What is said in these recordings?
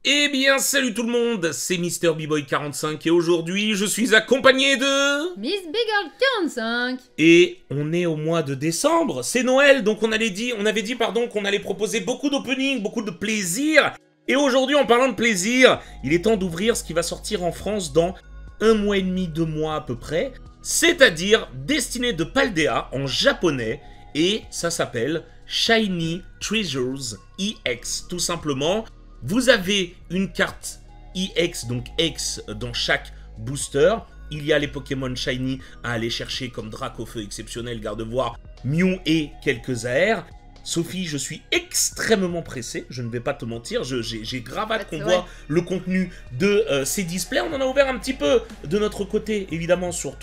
Eh bien, salut tout le monde, c'est Mister B-Boy45 et aujourd'hui, je suis accompagné de... Miss Big Girl 45. Et on est au mois de décembre, c'est Noël, donc on avait dit qu'on allait proposer beaucoup d'openings, beaucoup de plaisir. Et aujourd'hui, en parlant de plaisir, il est temps d'ouvrir ce qui va sortir en France dans 1 mois et demi, 2 mois à peu près. C'est-à-dire Destiné de Paldea en japonais, et ça s'appelle Shiny Treasures EX, tout simplement. Vous avez une carte EX, donc X, dans chaque booster. Il y a les Pokémon Shiny à aller chercher comme Dracofeu exceptionnel, Gardevoir, Mew et quelques AR. Sophie, je suis extrêmement pressé, je ne vais pas te mentir, j'ai grave hâte qu'on voit le contenu de ces displays. On en a ouvert un petit peu de notre côté, évidemment, sur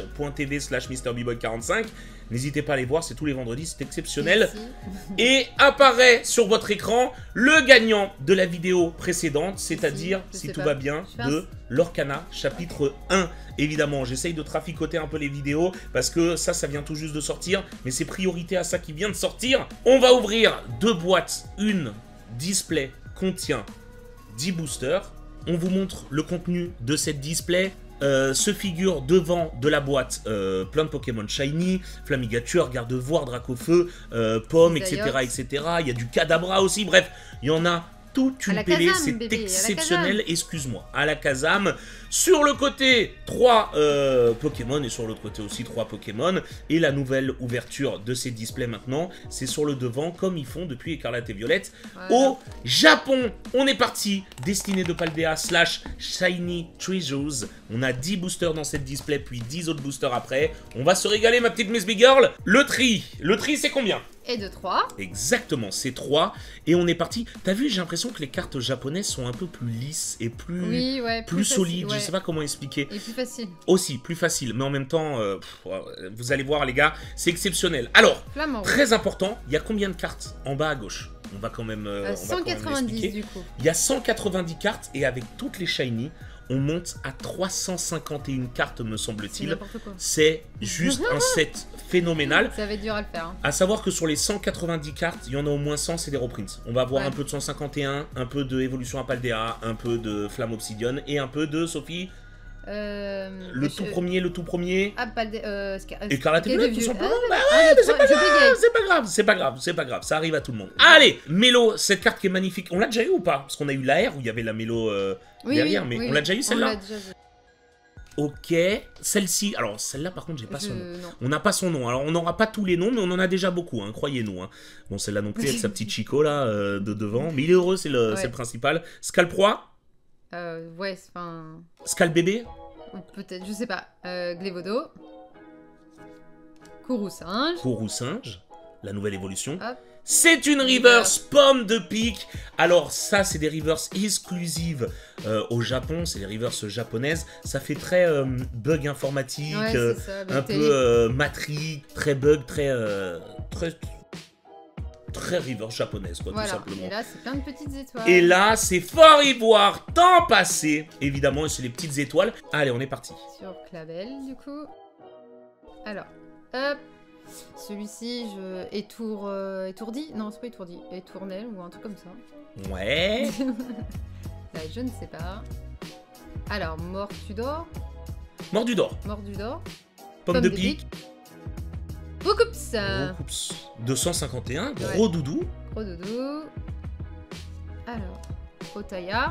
twitch.tv/MrBboy45. N'hésitez pas à aller voir, c'est tous les vendredis, c'est exceptionnel. Et apparaît sur votre écran le gagnant de la vidéo précédente, c'est-à-dire, si tout va bien, de Lorcana, chapitre 1. Évidemment, j'essaye de traficoter un peu les vidéos, parce que ça vient tout juste de sortir, mais c'est priorité à ça qui vient de sortir. On va ouvrir 2 boîtes, une display contient 10 boosters. On vous montre le contenu de cette display. Se figure devant de la boîte plein de Pokémon Shiny, Flamigature, Gardevoir, Dracofeu, Pomme, etc., etc. Il y a du Kadabra aussi, bref, il y en a toute une pélée, c'est exceptionnel, excuse-moi, à la Kazam. Sur le côté, 3 Pokémon, et sur l'autre côté aussi 3 Pokémon. Et la nouvelle ouverture de ces displays maintenant, c'est sur le devant, comme ils font depuis Écarlate et Violette. Voilà. Au Japon, on est parti, Destiné de Paldea / Shiny Treasures. On a 10 boosters dans cette display, puis 10 autres boosters après. On va se régaler, ma petite Miss Big Girl. Le tri c'est combien? Et de 3. Exactement, c'est 3. Et on est parti. T'as vu, j'ai l'impression que les cartes japonaises sont un peu plus lisses et plus, plus solides. Ouais. Je sais pas comment expliquer. Et plus facile. Aussi, plus facile. Mais en même temps, vous allez voir les gars, c'est exceptionnel. Alors, très important, il y a combien de cartes en bas à gauche? On va quand même... 190 du coup. Il y a 190 cartes et avec toutes les shiny, on monte à 351 cartes, me semble-t-il. C'est juste un set phénoménal. Ça va être dur à le faire. Hein. À savoir que sur les 190 cartes, il y en a au moins 100, c'est des reprints. On va avoir un peu de 151, un peu de Évolution à Paldea, un peu de Flamme Obsidian et un peu de, Sophie, le tout premier. Ah, Paldea. Écarlate et Violette, tout simplement. C'est pas grave, ça arrive à tout le monde. Allez, Mélo, cette carte qui est magnifique. On l'a déjà eu ou pas? Parce qu'on a eu l'AR où il y avait la Mélo derrière, mais on l'a déjà eu celle-là? Ok, celle-ci, alors celle-là par contre j'ai pas son nom. On n'a pas son nom, alors on n'aura pas tous les noms, mais on en a déjà beaucoup, hein, croyez-nous. Hein. Bon, celle-là non plus avec sa petite Chico là, de devant, mais il est heureux, c'est le principal. Scalproie? Ouais, enfin... Scalbébé? Peut-être, je sais pas. Glévodo. Kourou-singe. Kourou-singe, la nouvelle évolution. Hop. C'est une reverse pomme de pique. Alors ça, c'est des reverses exclusives au Japon, c'est des reverses japonaises. Ça fait très bug informatique, un peu Matrix, très bug, très reverse japonaise, quoi, tout simplement. Et là, c'est plein de petites étoiles. Et là, c'est Fort Ivoire, temps passé, évidemment, et c'est les petites étoiles. Allez, on est parti. Sur Clavel, du coup. Alors, hop. Celui-ci, étourdi? Non, c'est pas étourdi. Étournel ou un truc comme ça. Ouais. Là, je ne sais pas. Alors, Mortudor. Mordudor. Pomme de pique. Boukoups. 251, gros doudou. Alors, Otaya.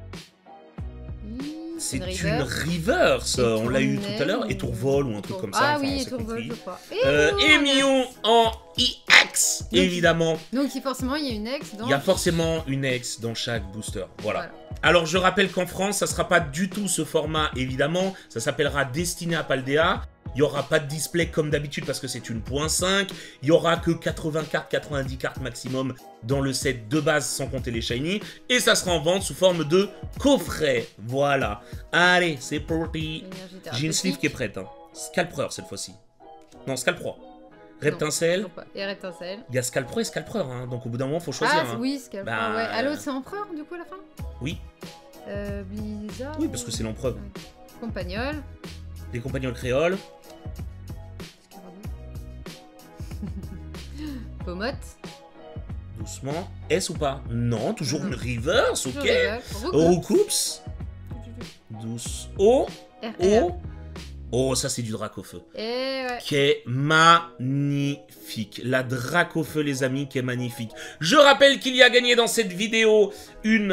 C'est une reverse. On l'a eu tout à l'heure. Étourvol ou un truc comme ça. Ah oui, Étourvol, je crois. Et Mion en EX, évidemment. Donc forcément, il y a une X dans... Il y a forcément une X dans chaque booster. Voilà. Alors, je rappelle qu'en France, ça sera pas du tout ce format, évidemment. Ça s'appellera Destiné à Paldea. Il n'y aura pas de display comme d'habitude parce que c'est une .5. Il n'y aura que 80 cartes, 90 cartes maximum dans le set de base sans compter les shiny. Et ça sera en vente sous forme de coffret. Voilà. Allez, c'est parti. J'ai une sleeve qui est prête. Hein. Scalpreur cette fois-ci. Non, Scalproie. Reptincelle. Et Reptincelle. Il y a Scalpreur et Scalpreur. Hein. Donc au bout d'un moment, il faut choisir. Ah oui, Scalpreur, ouais. Allô, c'est Empereur du coup à la fin? Oui. Blizzard. Oui, parce que c'est l'empereur. Compagnol. Des compagnols créoles. Pomote. Doucement. S ou pas? Non, toujours une reverse, ok. Roucoups. Douce. O. O. Oh, ça c'est du drac au feu. Qui est magnifique. La drac au feu, les amis, qui est magnifique. Je rappelle qu'il y a gagné dans cette vidéo une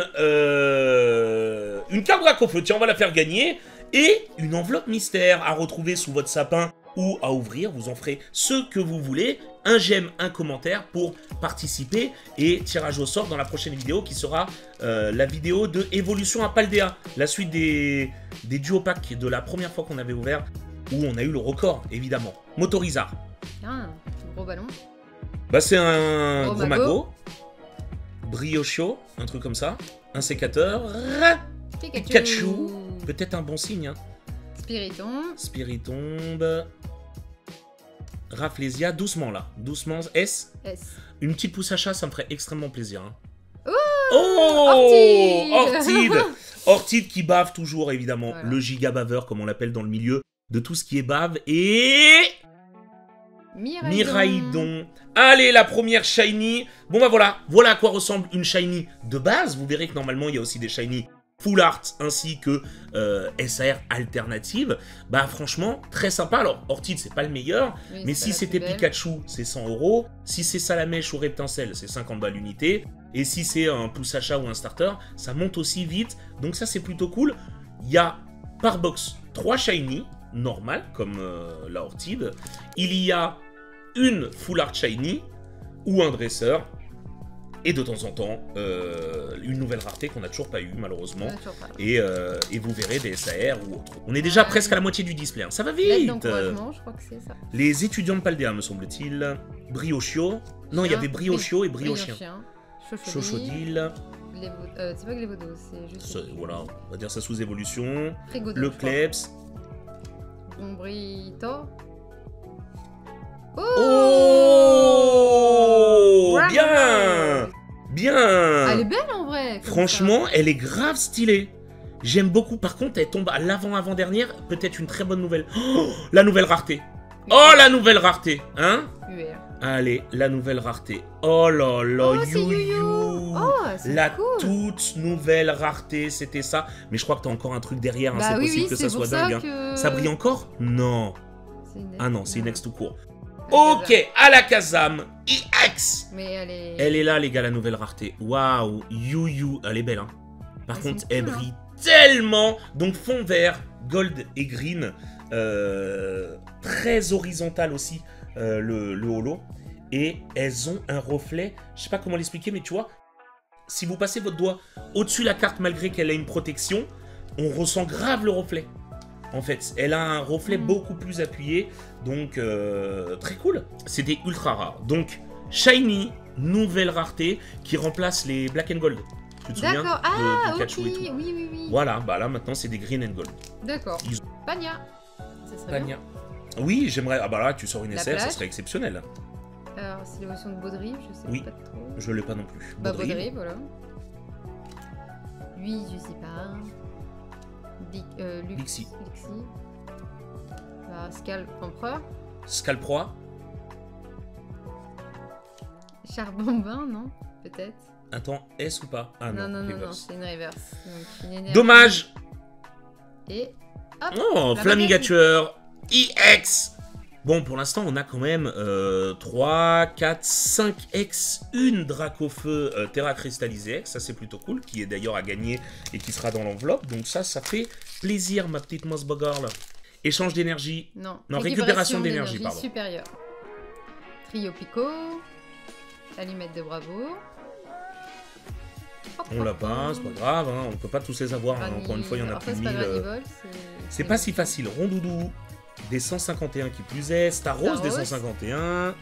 carte drac au feu. Tiens, on va la faire gagner. Et une enveloppe mystère à retrouver sous votre sapin ou à ouvrir. Vous en ferez ce que vous voulez. Un j'aime, un commentaire pour participer. Et tirage au sort dans la prochaine vidéo qui sera la vidéo de Évolution à Paldea. La suite des duo packs de la première fois qu'on avait ouvert. Où on a eu le record, évidemment. Motorizard. Ah, gros ballon. Bah c'est un gros mago. Briochio, un truc comme ça. Un sécateur. Pikachu. Peut-être un bon signe. Hein. Spiritombe. Rafflesia, doucement là. Doucement, S. Une petite pousse à chat, ça me ferait extrêmement plaisir. Hein. Ortide. Ortide qui bave toujours, évidemment. Voilà. Le giga baveur, comme on l'appelle dans le milieu, de tout ce qui est bave. Et... Miraidon. Allez, la première shiny. Bon bah voilà, voilà à quoi ressemble une shiny de base. Vous verrez que normalement, il y a aussi des shiny full art ainsi que SAR alternative. Bah franchement, très sympa. Alors, Ortide, c'est pas le meilleur, oui, mais si c'était Pikachu, c'est 100 €. Si c'est Salamèche ou Reptincelle, c'est 50 balles l'unité. Et si c'est un pouce achat ou un starter, ça monte aussi vite. Donc ça, c'est plutôt cool. Il y a par box 3 shiny, normal, comme la Ortide. Il y a une full art shiny ou un dresseur. Et de temps en temps, une nouvelle rareté qu'on n'a toujours pas eu, malheureusement. Et vous verrez des SAR ou autres. On est déjà presque à la moitié du display. Hein. Ça va vite. Je crois que c'est ça. Les étudiants de Paldea, me semble-t-il. Briochio. Non, il y avait Briochio et Briochien. Chochodil. C'est pas Glévodo, c'est juste... Voilà, on va dire ça sous évolution. Le Klebs. Bombrito. Oh, bien. Bien. Elle est belle en vrai. Franchement, elle est grave stylée. J'aime beaucoup. Par contre, elle tombe à l'avant-avant-dernière. Peut-être une très bonne nouvelle. Oh, la nouvelle rareté. Oh, la nouvelle rareté. Hein? Allez, la nouvelle rareté. Oh là là, you. La toute nouvelle rareté, c'était ça. Mais je crois que t'as encore un truc derrière. Hein. C'est possible que ça soit dingue. Hein. Ça brille encore? Non. Ah non, c'est une ex tout court. Ok, à la Kazam, EX. Mais elle est là, les gars, la nouvelle rareté. Waouh, you, elle est belle. Hein. Par contre, elle brille tellement. Donc, fond vert, gold et green. Très horizontal aussi, le holo. Et elles ont un reflet, je sais pas comment l'expliquer, mais tu vois, si vous passez votre doigt au-dessus de la carte, malgré qu'elle ait une protection, on ressent grave le reflet. En fait, elle a un reflet beaucoup plus appuyé, donc très cool. C'est des ultra rares. Donc, shiny, nouvelle rareté, qui remplace les black and gold. Tu te souviens de Pikachu et tout. Oui. Voilà, bah là maintenant c'est des green and gold. D'accord. Pagna. Ça serait Pagna. Bien. Oui, j'aimerais. Ah bah là, tu sors une SR, ça serait exceptionnel. Alors, c'est l'émotion de Baudrive, je sais pas trop. Je l'ai pas non plus. Bah, Baudrive, voilà. Lui, je sais pas. Lixie. Bah, Scalp Empereur. Scalproie. Charbonbin, non? Peut-être. Attends, S ou pas? Ah non, c'est une reverse. Donc, dommage. Et hop. Oh, Flamingature. EX. Bon, pour l'instant, on a quand même 3, 4, 5 X, une Dracofeu Terra Cristallisée X, ça c'est plutôt cool, qui est d'ailleurs à gagner et qui sera dans l'enveloppe. Donc ça fait plaisir, ma petite mouse girl. Échange d'énergie. Non, récupération d'énergie, pardon. Supérieure. Trio Pico. Allumette de bravoure. On l'a pas, c'est pas grave, hein, on peut pas tous les avoir. Hein, encore une fois, il y en a plus de 1000. C'est pas si facile. Rondoudou. Des 151 qui plus est, Star Rose des 151.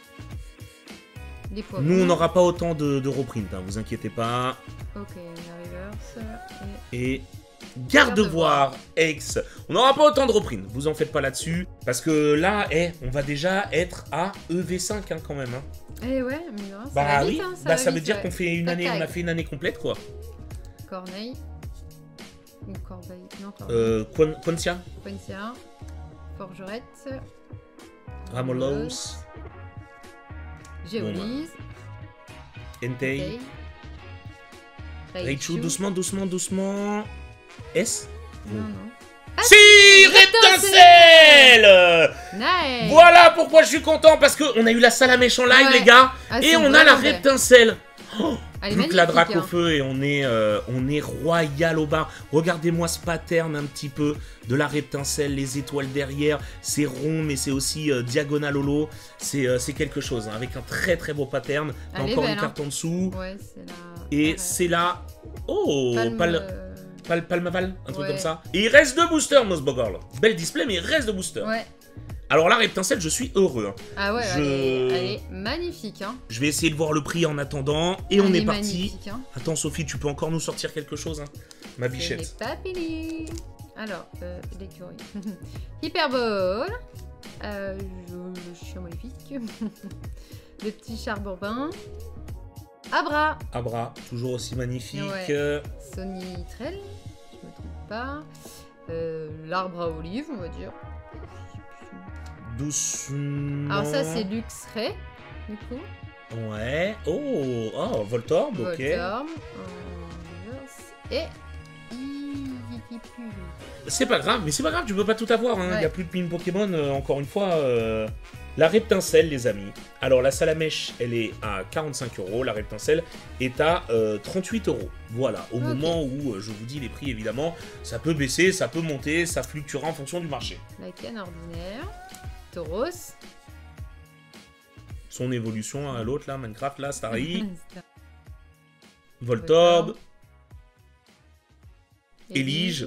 Nous, on n'aura pas autant de reprint, hein, vous inquiétez pas. Ok, la reverse. Et Gardevoir X. On n'aura pas autant de reprint, vous en faites pas là-dessus. Parce que là, on va déjà être à EV5 hein, quand même. Hein. Eh ouais, mais non, ça bah va oui, vite, hein, ça veut dire qu'on fait une année, on a fait une année complète quoi. Corneille. Ou Corbeille. Non, Corneille. Quantia. Forgerette. Ramolos. Géolise. Entei. Raichu, Raichu. doucement, doucement, doucement. S. Non, non. Si, Reptincelle. Nice. Voilà pourquoi je suis content, parce qu'on a eu la Salamèche en live, Ouais. les gars. Ah, Et c'est on a la vraiment belle. Reptincelle. Oh, Elle est plus que la magnifique, Drac au hein. feu et on est royal au bar. Regardez-moi ce pattern un petit peu de la Reptincelle, les étoiles derrière. C'est rond, mais c'est aussi diagonal holo. C'est quelque chose, hein, avec un très très beau pattern. Elle est Encore belle, une carte en dessous. Ouais, c'est la... Et ouais. c'est là. Oh, Palmaval, un truc Ouais. comme ça. Et il reste 2 boosters, Nosboggle. Bel display, mais il reste 2 boosters. Ouais. Alors la Reptincelle, je suis heureux. Hein. Ah ouais, Je- elle est magnifique, hein. Je vais essayer de voir le prix en attendant. Et on Elle est parti. magnifique, hein. Attends, Sophie, tu peux encore nous sortir quelque chose, hein, ma C'est les bichette. papilles. Alors, l'écurie. Hyperball. Le chien maléfique. Le petit char bourbon. Abra. Abra, toujours aussi magnifique. Ouais. Sony Trell. Je me trompe pas. L'arbre à olive, on va dire. Doucement. Alors ça, c'est Lux Ray, du coup. Ouais. Oh, Voltorb, ok. Voltorb. Et... C'est pas grave, mais c'est pas grave, tu peux pas tout avoir. Hein. Il Ouais. y a plus de pin Pokémon, encore une fois. La Reptincelle, les amis. Alors, la Salamèche, elle est à 45 €. La Reptincelle est à 38 €. Voilà, au moment où je vous dis les prix, évidemment, ça peut baisser, ça peut monter, ça fluctuera en fonction du marché. La canne ordinaire. Tauros. Son évolution à l'autre, là, Minecraft, là, Starry, Voltorb, Elige,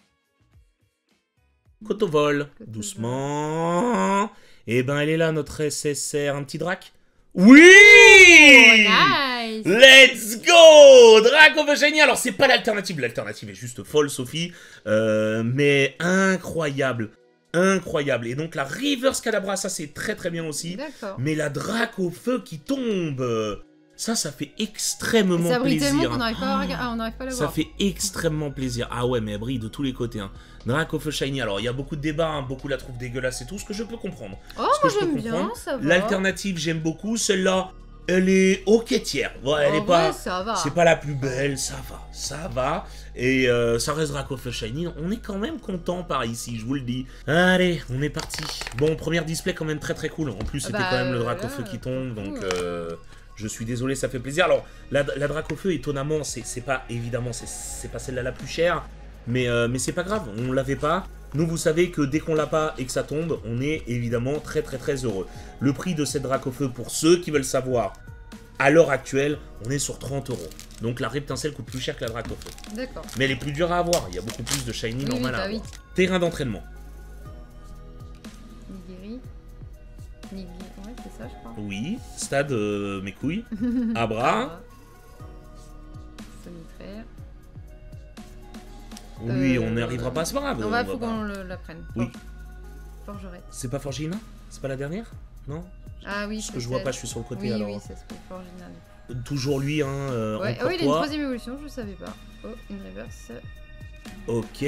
Cotovol, doucement. Et ben, elle est là, notre SSR. Un petit drac. Oui! Nice. Let's go! Drac of the Shiny. Alors, c'est pas l'alternative. L'alternative est juste folle, Sophie. Mais incroyable. Incroyable. Et donc, la Reverse Cadabra, ça, c'est très très bien aussi. D'accord. Mais la Drac au feu qui tombe, ça fait extrêmement Ça brille tellement plaisir. qu'on n'arrive pas à on n'arrive pas à la Ça voir. fait extrêmement plaisir. Ah ouais, mais elle brille de tous les côtés. Hein. Drac of Shiny, alors il y a beaucoup de débats, hein, beaucoup la trouvent dégueulasse et tout, ce que je peux comprendre. Oh, Ce que moi je peux j'aime bien, comprendre. ça va. L'alternative, j'aime beaucoup. Celle-là, elle est ok tiers. Ouais, elle En est pas... vrai, ça va. C'est pas la plus belle, ça va, ça va. Et ça reste Drac of Shiny. On est quand même content par ici, je vous le dis. Allez, on est parti. Bon, première display quand même très très cool. En plus, c'était quand même le Drac au feu qui tombe, donc je suis désolé, ça fait plaisir. Alors, la Drac au feu, étonnamment, c'est pas, évidemment, c'est pas celle-là la plus chère, mais c'est pas grave, on l'avait pas. Nous, vous savez que dès qu'on l'a pas et que ça tombe, on est évidemment très très très heureux. Le prix de cette Drac au feu, pour ceux qui veulent savoir, à l'heure actuelle, on est sur 30 €. Donc la Reptincelle coûte plus cher que la Drac au feu. D'accord. Mais elle est plus dure à avoir, il y a beaucoup plus de shiny Oui, normal oui, à bah avoir. oui. Terrain d'entraînement. Nigiri. Nigiri. Ouais, c'est ça, je crois. Oui. Stade mes couilles. Abra. Sonitraire. Oui, on n'y arrivera pas, c'est pas grave. On va, on faut va qu'on la prenne. Oui. Forgerette. C'est pas Forgina? C'est pas la dernière? Non? Ah oui, Parce que je vois pas, je suis sur le côté oui, alors. Oui, ça se peut Forginal. Toujours lui, hein. Ouais. en Oh, il a une courtois. troisième évolution, je savais pas. Oh, une reverse. Ok.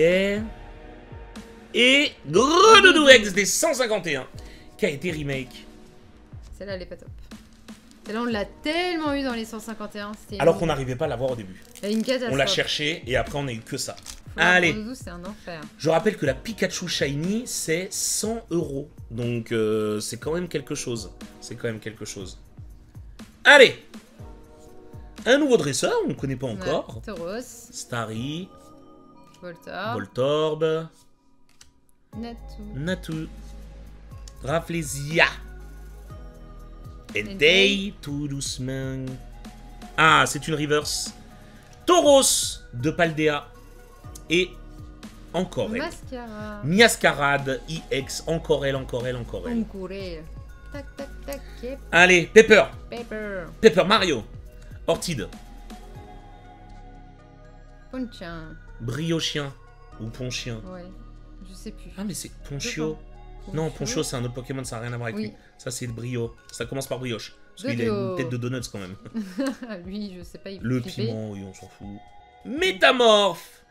Et gros doudou X des 151 qui a été remake. Celle-là, elle est pas top. Celle-là, on l'a tellement eu dans les 151. Alors qu'on n'arrivait pas à l'avoir au début. Elle est une catastrophe. On l'a cherché et après on a eu que ça. Faut Allez. prendre Doudou, c'est un enfer. Je rappelle que la Pikachu Shiny c'est 100 €. Donc c'est quand même quelque chose. C'est quand même quelque chose. Allez. Un nouveau dresseur, on ne connaît pas encore. Ouais, Tauros, Starry, Voltorb, Voltorb, Natu. Natu, Rafflesia, Entei. Entei, tout doucement. Ah, c'est une reverse. Tauros de Paldea et encore elle. Mascara. Miascarade, IX, encore elle, encore elle, encore elle. Concouré. Tac, tac, tac. Et Allez, Pepper, Paper. Pepper Mario, Ortide, Ponchin. Briochien ou Ponchien. Ouais. Je sais plus. Ah mais c'est Ponchio. Non, Ponchio c'est un autre Pokémon, ça n'a rien à voir avec Oui. lui. Ça c'est le Brio. Ça commence par brioche. Parce De qu'il a une Bio. tête de donuts quand même. Lui, je sais pas, il fait Le flipper. piment, oui, on s'en fout. Métamorphe.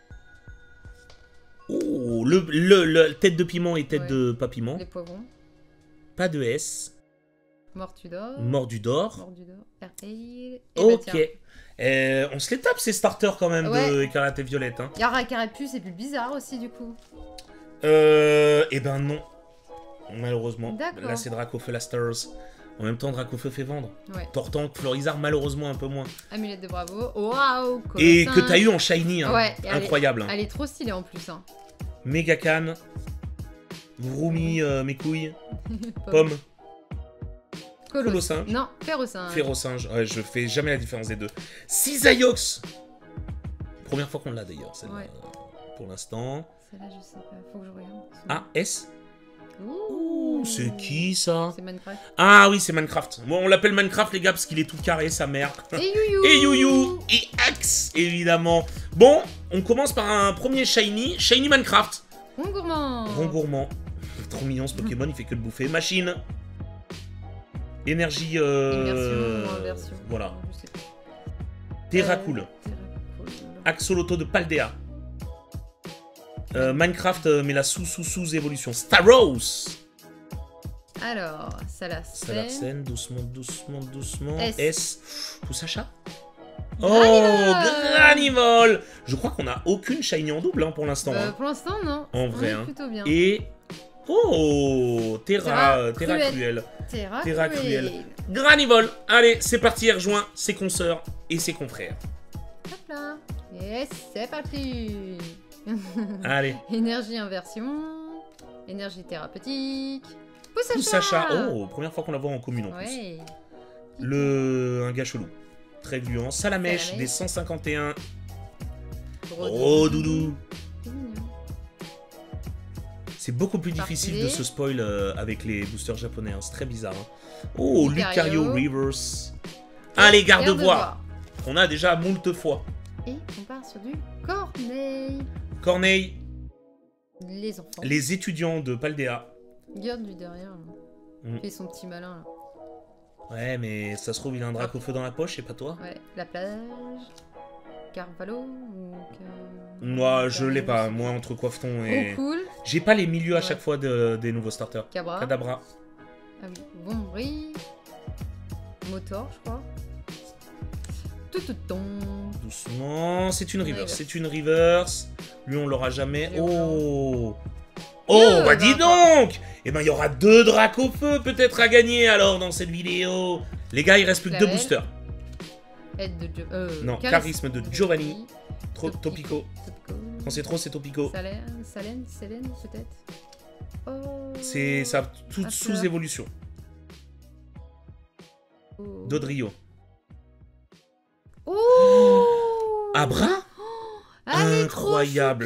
Oh, le tête de piment et tête Ouais. de pas piment. Les poivrons. Pas de S. Mortudor. Mordudor. Mordudor. Airtail. Ok. On se les tape ces starters quand même de Écarlate et Violette. Hein. Yara Carapuce, c'est plus bizarre aussi du coup. Eh ben non. Malheureusement. Là c'est Dracofeu Lasters. En même temps, Dracofeu fait vendre. Ouais. Tortank, Florizard, malheureusement un peu moins. Amulette de Bravo. Waouh. Et que t'as eu en Shiny. Hein. Ouais. Incroyable. Elle est trop stylée en plus. Hein. Megacan. Vroomy, mes couilles. Pomme. Colosinge. Non, Ferrosinge. Ferrosinge. Ouais, je fais jamais la différence des deux. Cisaillux. Première fois qu'on l'a d'ailleurs, celle-là. Pour l'instant. Celle-là, je sais pas. Faut que je regarde. Ah, S. Ouh, c'est qui ça? C'est Minecraft. Ah oui, c'est Minecraft. Bon, on l'appelle Minecraft, les gars, parce qu'il est tout carré, sa mère. Et Youyou. Et Youyou. Et Axe, évidemment. Bon, on commence par un premier Shiny. Shiny Minecraft. Rongourmand. Rongourmand. Trop mignon ce Pokémon, il fait que le bouffer. Machine. Énergie. Inversion. Voilà. Je sais pas. Terracool. Axoloto de Paldea. Minecraft, mais la sous-évolution. Staros. Alors, Salarsen. Salarsen, doucement. S. Poussacha. Oh, Granivol. Je crois qu'on a aucune Shiny en double hein, pour l'instant. Hein. Pour l'instant, non. En vrai. Hein. Plutôt bien. Et... Oh, Terra Cruel. Terra Cruel. Granivol. Allez, c'est parti, rejoint ses consoeurs et ses confrères. Hop là. Et c'est parti. Allez. Énergie inversion. Énergie thérapeutique. Poussacha. Oh, première fois qu'on la voit en commune en plus. Un gars chelou. Très gluant. Salamèche des 151. Oh, doudou. C'est beaucoup plus difficile de se spoil avec les boosters japonais. Hein. C'est très bizarre. Hein. Oh, Lucario Reverse. Allez, garde-voix. On a déjà moult fois. Et on part sur du Corneille. Corneille. Les enfants. Les étudiants de Paldea. Regarde lui derrière. Il fait son petit malin. Là. Ouais, mais ça se trouve, il a un Dracofeu dans la poche, c'est pas toi? Ouais, la plage. Carvalho ou moi, je l'ai pas. Moi, entre Coiffeton et... Oh, cool. J'ai pas les milieux à chaque fois des nouveaux starters. Kadabra. Ah oui. Bombri. Motor, je crois. Doucement. C'est une reverse. C'est une reverse. Lui, on l'aura jamais. Oh. Oh, bah dis donc. Eh ben, il y aura 2 Dracofeu peut-être à gagner alors dans cette vidéo. Les gars, il reste plus que 2 boosters. Aide de non, charisme de Giovanni. Topico. Quand c'est trop, c'est Topico. Salène, peut-être. Oh. C'est ça, toute sous-évolution. Oh. Dodrio. Oh. Abra. Incroyable.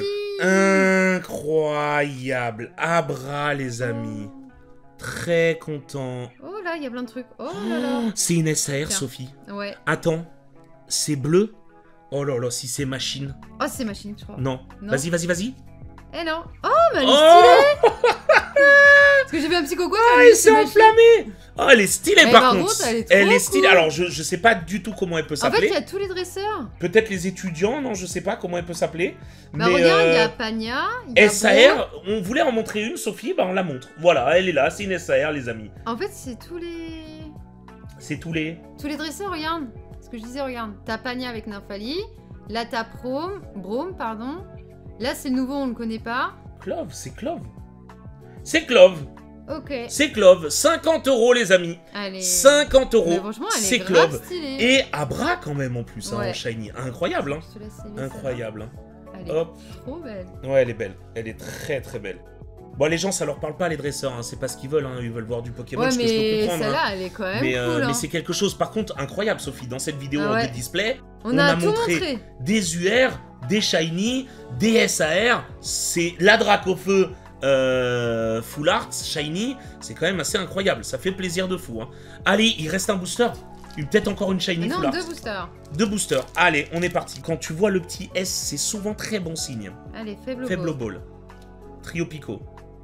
Incroyable. Abra, les amis. Très content. Oh là, il y a plein de trucs. Oh là là. C'est une SAR, Sophie. Ouais. Attends. C'est bleu. Oh là là, si c'est machine. Oh, c'est machine, je crois. Non. Vas-y. Eh non. Oh, mais elle est stylée. Parce que j'ai vu un petit coco. Ah, elle s'est enflammée. Oh, elle est stylée par contre. Elle est stylée. Cool. Alors, je sais pas du tout comment elle peut s'appeler. En fait, il y a tous les dresseurs. Peut-être les étudiants, non, je sais pas comment elle peut s'appeler. Bah, mais regarde, il y a Pagna. SAR, on voulait en montrer une, Sophie, bah on la montre. Voilà, elle est là, c'est une SAR, les amis. En fait, c'est tous les... C'est tous les dresseurs, regarde. Ce que je disais, regarde. T'as Pagna avec Nymphali. Là, t'as Brome, pardon. Là, c'est le nouveau, on le connaît pas. Clove, c'est Clove. C'est Clove. Ok. C'est Clove. 50 € les amis. Allez. 50 €. C'est Clove. Stylée. Et Abra quand même en plus, ouais. En shiny. Incroyable, hein. Je te laisse incroyable. Elle est trop belle. Ouais, elle est belle. Elle est très très belle. Bon, les gens, ça leur parle pas, les dresseurs. Hein. C'est pas ce qu'ils veulent. Hein. Ils veulent voir du Pokémon, ce que je peux comprendre. Celle-là, hein. elle est quand même cool. Mais c'est quelque chose, par contre, incroyable, Sophie. Dans cette vidéo de display, on a montré des UR, des Shiny, des SAR. C'est la Dracofeu Full Art, Shiny. C'est quand même assez incroyable. Ça fait plaisir de fou. Hein. Allez, il reste un booster. Peut-être encore une Shiny Full Art. 2 boosters. 2 boosters. Allez, on est parti. Quand tu vois le petit S, c'est souvent très bon signe. Allez, faible ball. Trio Pico.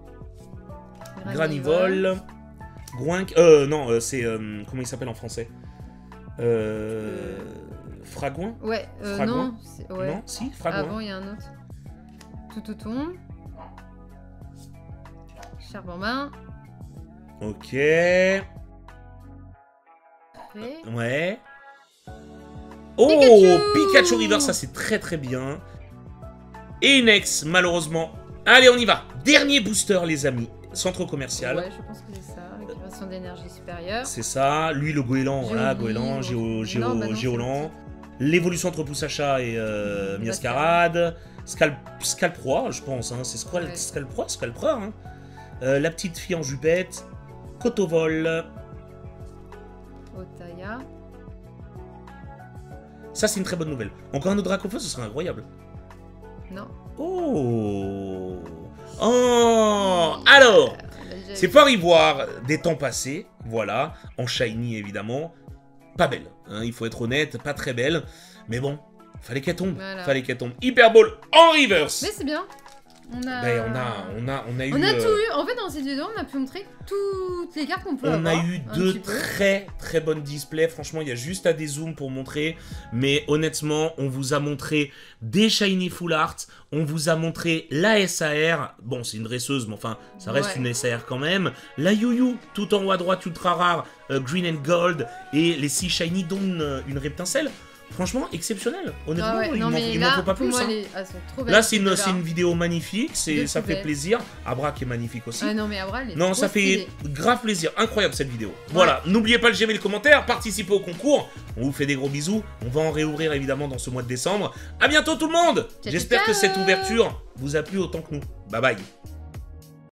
Granivol. Gouinc. Non, c'est. Comment il s'appelle en français Fragouin. Ouais, Fragouin. Non, ouais. Non, si, Fragouin. Avant, il y a un autre. Toutouton. Charbon main. Ok. Après... Ouais. Oh, Pikachu River, ça c'est très très bien. Et une ex, malheureusement. Allez, on y va. Dernier booster, les amis. Centre commercial. Ouais, je pense que c'est ça. Récupération d'énergie supérieure. C'est ça. Lui, le goéland. Voilà, goéland, géolant. L'évolution entre Poussacha et Miascarade. Scalproie, je pense. Hein. C'est Scalproie. Hein. La petite fille en jupette. Cotovol. Otaya. Ça, c'est une très bonne nouvelle. Encore un autre Dracofeu, ce serait incroyable. Non. Oh. Alors, c'est Fort Ivoire des temps passés. Voilà. En shiny, évidemment. Pas belle. Hein, il faut être honnête. Pas très belle. Mais bon, fallait qu'elle tombe. Voilà. Fallait qu'elle tombe. Hyper Ball en reverse. Mais c'est bien. On a eu... On a tout eu. En fait, dans cette vidéo, on a pu montrer toutes les cartes qu'on peut avoir. On a eu deux très très bonnes displays. Franchement, il y a juste à dézoom pour montrer. Mais honnêtement, on vous a montré des Shiny Full Art. On vous a montré la SAR. Bon, c'est une dresseuse, mais enfin, ça reste une SAR quand même. La Yu-Yu, tout en haut à droite, ultra rare. Green and Gold. Et les 6 Shiny, dont une Reptincelle. Franchement, exceptionnel. Honnêtement, il m'en faut pas plus. Hein. Là, c'est une vidéo magnifique. Ça fait plaisir. Abra qui est magnifique aussi. Ah non, mais Abra, elle est non, ça fait grave plaisir. Incroyable cette vidéo. Voilà, n'oubliez pas le j'aime et le commentaire. Participez au concours. On vous fait des gros bisous. On va en réouvrir évidemment dans ce mois de décembre. À bientôt tout le monde. J'espère que cette ouverture vous a plu autant que nous. Bye bye.